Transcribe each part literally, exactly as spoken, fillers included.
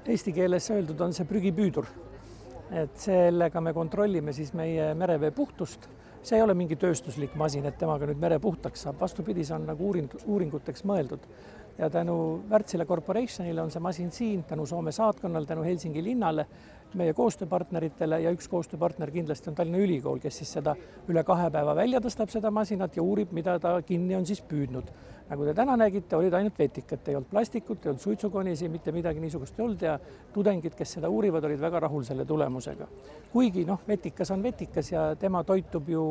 Eesti keeles öeldud on see prügipüüdur. Et sellega me kontrollime siis meie merevee puhtust. See ei ole mingi tööstuslik masin, et temaga nüüd mere puhtaks saab. Vastupidi, see on nagu uuringuteks mõeldud. Ja tänu Wärtsilä Corporationile on see masin siin, tänu Soome saatkonnal, tänu Helsingi linnale, meie koostööpartneritele ja üks koostööpartner kindlasti on Tallinna Ülikool, kes siis seda üle kahe päeva välja tõstab seda masinat ja uurib, mida ta kinni on siis püüdnud. Nagu te täna nägite, olid ainult vetikad, ei olnud plastikut, ei olnud suitsukonisi, mitte midagi niisugust ei olnud ja tudengid, kes seda uurivad, olid väga rahul selle tulemusega. Kuigi noh, vetikas on vetikas ja tema toitub ju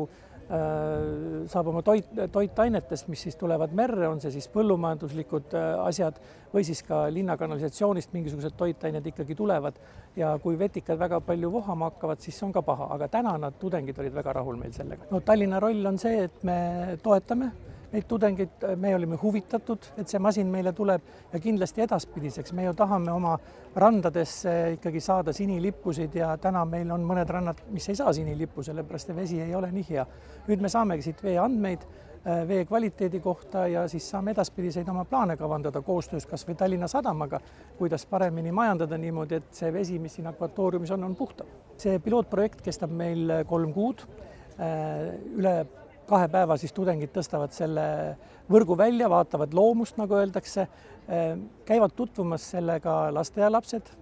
saab oma toit, toitainetest, mis siis tulevad merre, on see siis põllumajanduslikud asjad või siis ka linnakanalisatsioonist mingisugused toitained ikkagi tulevad ja kui vetikad väga palju vohama hakkavad, siis see on ka paha, aga täna nad tudengid olid väga rahul meil sellega. No, Tallinna roll on see, et me toetame neid tudengid, me olime huvitatud, et see masin meile tuleb ja kindlasti edaspidiseks. Me ju tahame oma randadesse ikkagi saada sinilippusid ja täna meil on mõned rannad, mis ei saa sinilippu, sellepärast vesi ei ole nii hea. Nüüd me saamegi siit vee andmeid, vee kvaliteedi kohta ja siis saame edaspidiseid oma plaane kavandada koostöös kas või Tallinna Sadamaga, kuidas paremini majandada niimoodi, et see vesi, mis siin akvatooriumis on, on puhtam. See pilootprojekt kestab meil kolm kuud, üle kahe päeva siis tudengid tõstavad selle võrgu välja, vaatavad loomust, nagu öeldakse, käivad tutvumas sellega lasteaialapsed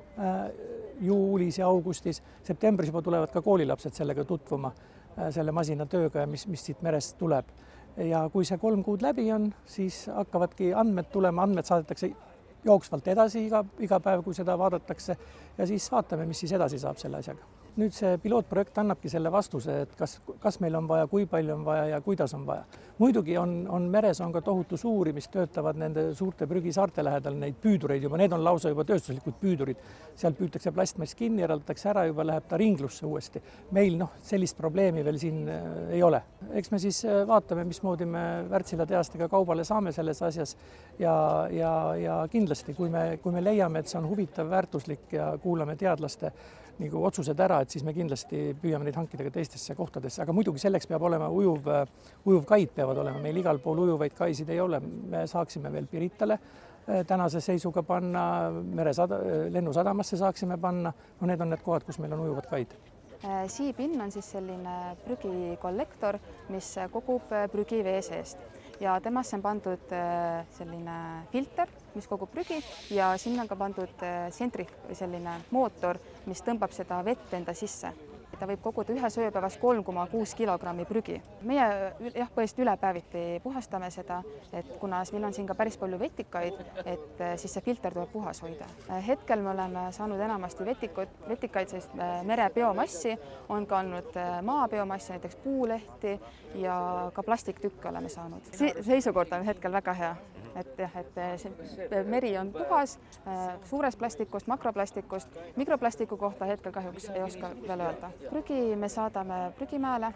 juulis ja augustis, septembris juba tulevad ka koolilapsed sellega tutvuma, selle masina tööga, mis, mis siit merest tuleb. Ja kui see kolm kuud läbi on, siis hakkavadki andmed tulema, andmed saadetakse jooksvalt edasi iga, iga päev, kui seda vaadatakse ja siis vaatame, mis siis edasi saab selle asjaga. Nüüd see pilootprojekt annabki selle vastuse, et kas, kas meil on vaja, kui palju on vaja ja kuidas on vaja. Muidugi on, on meres on ka tohutu suuri, mis töötavad nende suurte prügisaarte lähedal, neid püüdureid juba, need on lausa juba tööstuslikud püüdurid. Seal püütakse plastmass kinni, eraldatakse ära, juba läheb ta ringlusse uuesti. Meil noh, sellist probleemi veel siin ei ole. Eks me siis vaatame, mismoodi me Wärtsilä tehastega kaubale saame selles asjas ja, ja, ja kindlasti, kui me, kui me leiame, et see on huvitav, väärtuslik ja kuulame teadlaste nagu otsused ära, et siis me kindlasti püüame neid hankida ka teistesse kohtadesse, aga muidugi selleks peab olema ujuv, ujuv kaid peavad olema, meil igal pool ujuvaid kaisid ei ole, me saaksime veel Piritale tänase seisuga panna, meresada, lennusadamasse saaksime panna, no need on need kohad, kus meil on ujuvad kaid. Siipinn on siis selline prügikollektor, mis kogub prügi vee seest ja temasse on pandud selline filter, mis kogub prügi ja sinna on ka pandud sentrif, selline mootor, mis tõmbab seda vett enda sisse. Ta võib koguda ühes ööpäevas kolm koma kuus kilogrammi prügi. Meie jah, põhjast ülepäeviti puhastame seda, et kuna meil on siin ka päris palju vetikaid, et siis see filter tuleb puhas hoida. Hetkel me oleme saanud enamasti vetikut, vetikaid, sest mere biomassi on ka olnud maa biomassi, näiteks puulehti ja ka plastiktükke oleme saanud. Seisukord on hetkel väga hea. Et, jah, et see meri on puhas suurest plastikust, makroplastikust, mikroplastiku kohta hetkel kahjuks ei oska veel öelda. Prügi me saadame prügimäele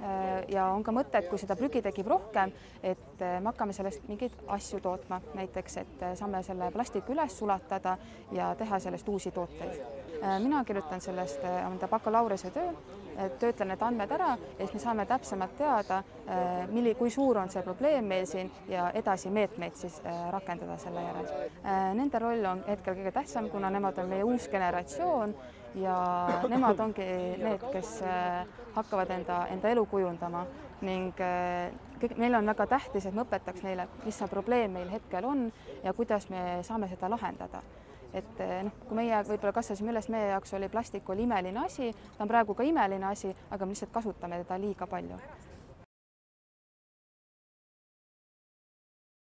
ja on ka mõte, et kui seda prügi tekib rohkem, et me hakkame sellest mingeid asju tootma, näiteks, et saame selle plastiku üles sulatada ja teha sellest uusi tooteid. Mina kirjutan sellest enda bakalaureuse töö, töötlen need andmed ära ja siis me saame täpsemalt teada, milli, kui suur on see probleem meil siin ja edasi meetmeid siis rakendada selle järel. Nende roll on hetkel kõige tähtsam, kuna nemad on meie uus generatsioon ja nemad ongi need, kes hakkavad enda, enda elu kujundama ning meil on väga tähtis, et me õpetaks neile, mis see probleem meil hetkel on ja kuidas me saame seda lahendada. Et noh, kui meie võib-olla kasvasime üles, meie jaoks oli plastik oli imeline asi, ta on praegu ka imeline asi, aga me lihtsalt kasutame teda liiga palju.